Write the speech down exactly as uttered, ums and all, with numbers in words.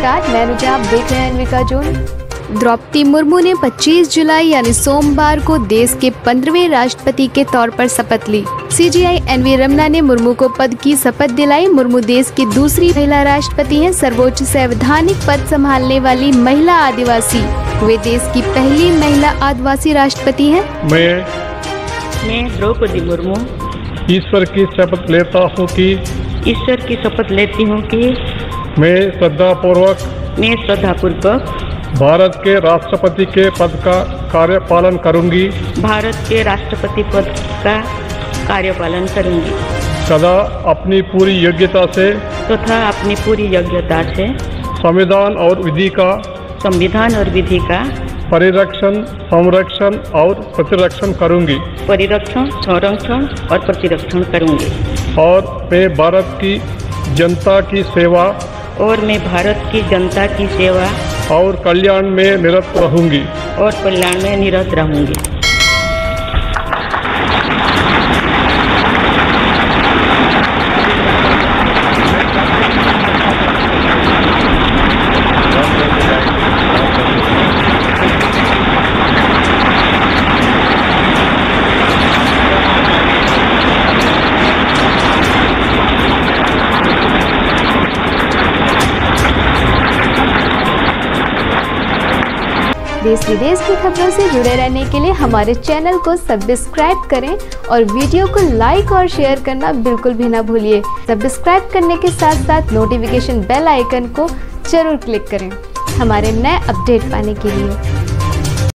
नमस्कार, मैं रुचा, आप देख रहे हैं अन्विका जोन। द्रौपदी मुर्मू ने पच्चीस जुलाई यानी सोमवार को देश के पंद्रहवें राष्ट्रपति के तौर पर शपथ ली। सीजीआई एनवी रमना ने मुर्मू को पद की शपथ दिलाई। मुर्मू देश की दूसरी महिला राष्ट्रपति हैं। सर्वोच्च संवैधानिक पद संभालने वाली महिला आदिवासी, वे देश की पहली महिला आदिवासी राष्ट्रपति हैं। मैं मैं द्रौपदी मुर्मू ईश्वर की शपथ लेता हूँ कि ईश्वर की शपथ लेती हूँ कि मैं श्रद्धापूर्वक मैं श्रद्धापूर्वक भारत के राष्ट्रपति के पद का कार्यपालन करूंगी भारत के राष्ट्रपति पद का कार्यपालन करूंगी सदा अपनी पूरी योग्यता से तथा अपनी पूरी योग्यता से संविधान और विधि का संविधान और विधि का परिरक्षण, संरक्षण और प्रतिरक्षण करूंगी परिरक्षण संरक्षण और प्रतिरक्षण करूंगी और मैं भारत की जनता की सेवा और मैं भारत की जनता की सेवा और कल्याण में निरत रहूंगी और कल्याण में निरत रहूंगी। देश विदेश की खबरों से जुड़े रहने के लिए हमारे चैनल को सब्सक्राइब करें और वीडियो को लाइक और शेयर करना बिल्कुल भी ना भूलिए। सब्सक्राइब करने के साथ साथ नोटिफिकेशन बेल आइकन को जरूर क्लिक करें हमारे नए अपडेट पाने के लिए।